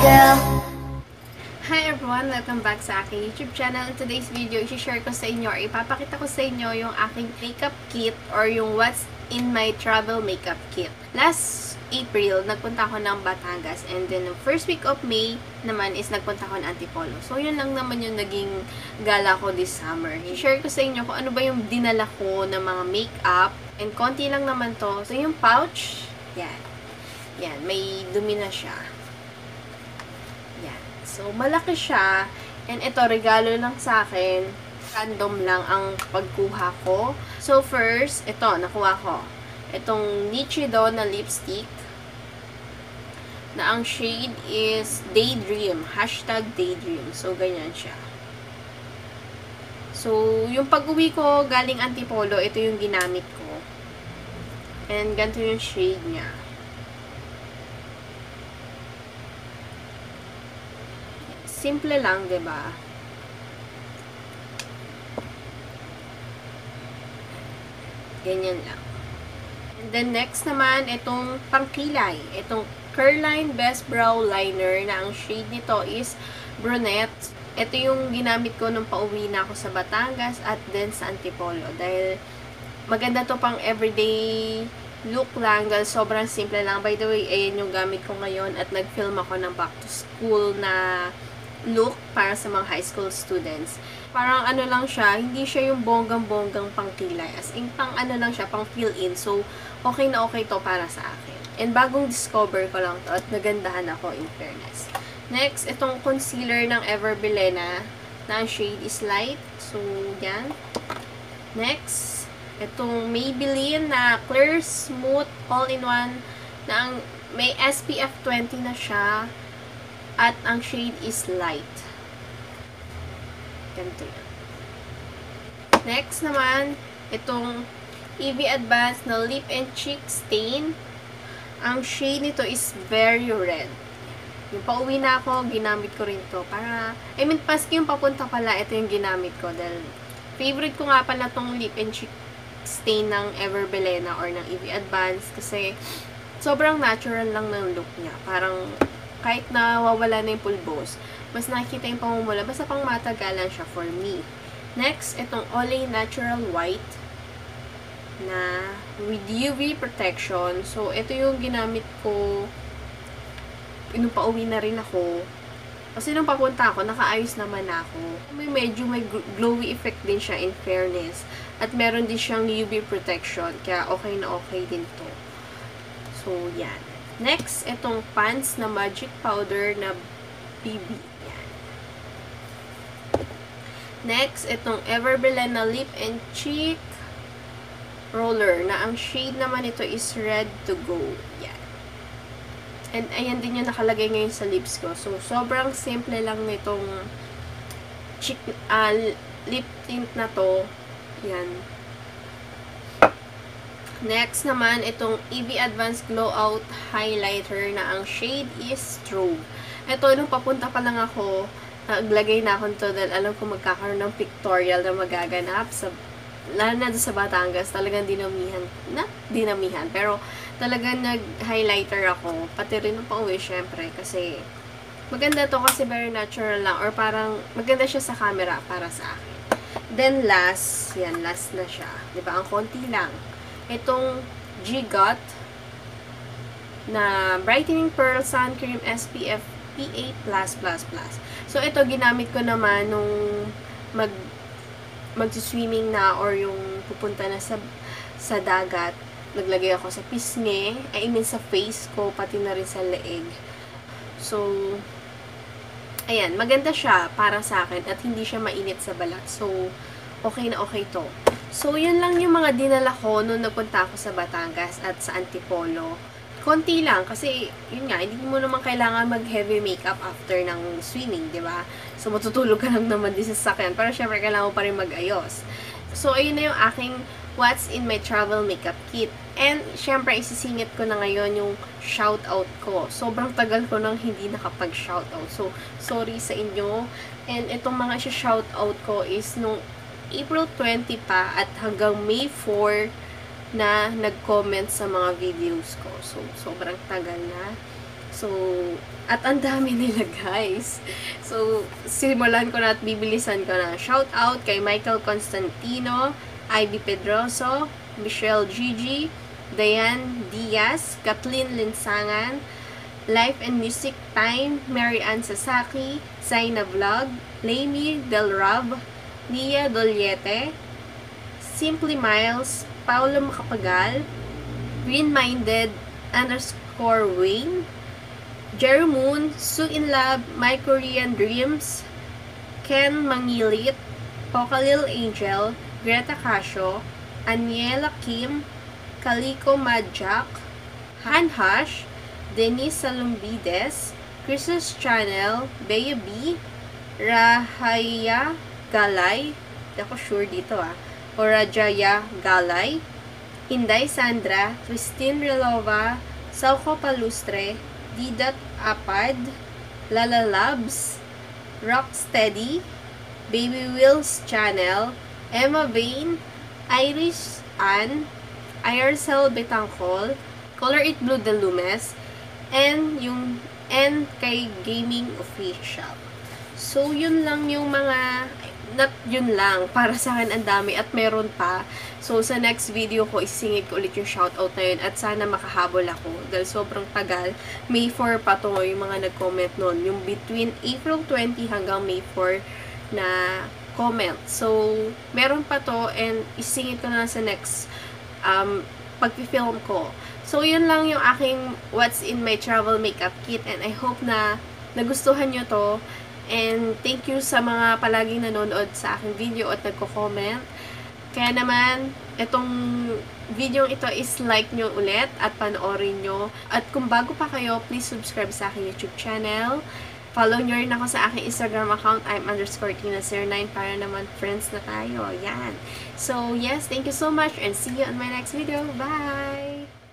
girl. Hi everyone! Welcome back sa aking YouTube channel. In today's video, i-share ko sa inyo or ipapakita ko sa inyo yung aking makeup kit or yung what's in my travel makeup kit. Last April, nagpunta ako ng Batangas and then first week of May naman is nagpunta ako ng Antipolo. So, yun lang naman yung naging gala ko this summer. I-share ko sa inyo kung ano ba yung dinala ko ng mga makeup and konti lang naman to. So, yung pouch, yan. Yan, may dumi na siya. Yan. So, malaki siya. And ito, regalo lang sa akin. Random lang ang pagkuha ko. So, first, ito, nakuha ko. Itong Nichido na lipstick. Na ang shade is Daydream. #Daydream. So, ganyan siya. So, yung pag-uwi ko galing Antipolo, ito yung ginamit ko. And ganito yung shade niya. Simple lang, 'di ba? Ganyan lang. And then next naman, itong pangkilay. Itong Curline Best Brow Liner na ang shade nito is Brunette. Ito yung ginamit ko nung pauwi na ako sa Batangas at then sa Antipolo. Dahil maganda to pang everyday look lang dahil sobrang simple lang. By the way, ayan yung gamit ko ngayon at nag-film ako ng back to school na look para sa mga high school students. Parang ano lang siya, hindi siya yung bonggang-bonggang pangkilay. As in, pang ano lang siya, pang fill-in. So, okay na okay to para sa akin. And bagong discover ko lang to at nagandahan ako in fairness. Next, itong concealer ng Everbelena na ang shade is light. So, yan. Next, itong Maybelline na Clear Smooth All-in-One na ang may SPF 20 na siya. At ang shade is light. Ganito yan. Next naman, itong EV Advanced na Lip and Cheek Stain. Ang shade nito is very red. Yung pauwi na ako, ginamit ko rin to. Para, I mean, paski yung papunta pala, ito yung ginamit ko. Dahil, favorite ko nga pala tong Lip and Cheek Stain ng Everbelena or ng EV Advanced. Kasi, sobrang natural lang ng look niya. Parang, kahit na wawala na yung pulbos, mas nakikita yung pamumula. Basta pang matagalan siya for me. Next, itong Olay Natural White na with UV protection. So, ito yung ginamit ko nung pauwi na rin ako. Kasi nung papunta ako, nakaayos naman ako. May glowy effect din siya in fairness. At meron din siyang UV protection. Kaya okay na okay din to. So, yan. Next, itong Pants na Magic Powder na BB. Yan. Next, itong Everbelena Lip and Cheek Roller na ang shade naman ito is Red to Go. Yan. And ayan din yung nakalagay ngayon sa lips ko. So, sobrang simple lang nitong lip tint na to. Yan. Next naman, itong EV Advanced Glow Out Highlighter na ang shade is Strobe. Ito, nung papunta pa lang ako, naglagay na ako nito dahil alam ko magkakaroon ng pictorial na magaganap sa, lalo na sa Batangas, talagang dinamihan. Pero, talagang nag-highlighter ako. Pati rin nung pauwi, syempre, kasi maganda to kasi very natural lang or parang maganda siya sa camera para sa akin. Then, last, yan, last na siya. Diba? Ang konti lang. Itong G-Got na Brightening Pearl Sun Cream SPF PA+++. So, ito ginamit ko naman nung mag-swimming na or yung pupunta na sa dagat. Naglagay ako sa pisngi, I mean sa face ko, pati na rin sa leeg. So, ayan, maganda siya para sa akin at hindi siya mainit sa balat. So, okay na okay to. So, yun lang yung mga dinala ko nung nagpunta ako sa Batangas at sa Antipolo. Konti lang, kasi, yun nga, hindi mo naman kailangan mag-heavy makeup after ng swimming, di ba? So, matutulog ka lang naman din sa sasakyan. Pero, syempre, kailangan mo pa rin mag-ayos. So, ayun na yung aking what's in my travel makeup kit. And, syempre, isisingit ko na ngayon yung shoutout ko. Sobrang tagal ko nang hindi nakapag-shoutout. So, sorry sa inyo. And, itong mga shoutout ko is nung April 20 pa at hanggang May 4 na nag-comment sa mga videos ko. So, sobrang tagal na. So, at ang dami nila, guys. So, simulan ko na at bibilisan ko na. Shout out kay Michael Constantino, Ivy Pedroso, Michelle Gigi, Diane Diaz, Kathleen Linsangan, Life and Music Time, Mary Ann Sasaki, Zaina Vlog, Laimi Del Rab, Lia Doliete, Simply Miles, Paulo Macapagal, Green-Minded _ Wayne, Jerry Moon, Sue in Lab, My Korean Dreams, Ken Mangilit, Pokalil Angel, Greta Casio, Aniela Kim, Kaliko Madjak, Han Hash, Denise Salumbides, Chris's Channel, Bea B, Rahaya Galay, hindi ako sure dito o Rajaya Galay, Inday Sandra, Christine Relova, Sauko Palustre, Didat Apad, Lala Labs, Rocksteady, Baby Will's Channel, Emma Vane, Irish Ann, Ircel Betangkol, Color It Blue de Lumes, and yung N kay Gaming Official. So, yun lang yung mga, not yun lang, para sa akin ang dami at meron pa. So, sa next video ko, isingit ko ulit yung shoutout na yun at sana makahabol ako dahil sobrang tagal. May 4 pa to yung mga nag-comment nun. Yung between April 20 hanggang May 4 na comment. So, meron pa to and isingit ko na sa next pag-film ko. So, yun lang yung aking what's in my travel makeup kit and I hope na nagustuhan nyo to. And thank you sa mga palaging nanonood sa aking video at nagko-comment. Kaya naman, itong video ito is like nyo ulit at panoorin nyo. At kung bago pa kayo, please subscribe sa aking YouTube channel. Follow nyo rin ako sa aking Instagram account, I'm_Tina09 para naman friends na tayo. Yan. So, yes, thank you so much and see you on my next video. Bye!